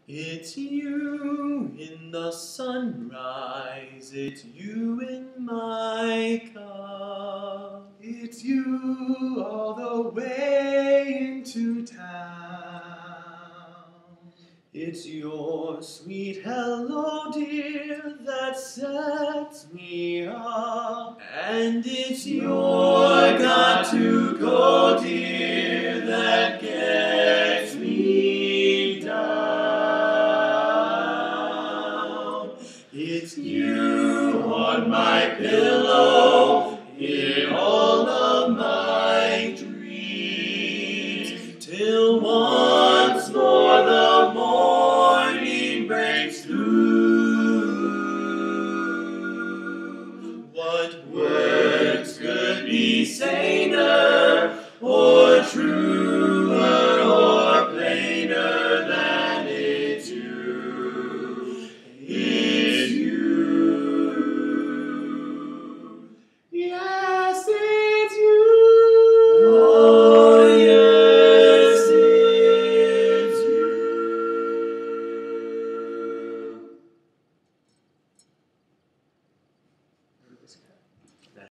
It's you in the sunrise, it's you in my car. It's you all the way into town. It's your sweet hello, dear, that sets me up. And it's your got to go, dear, that gets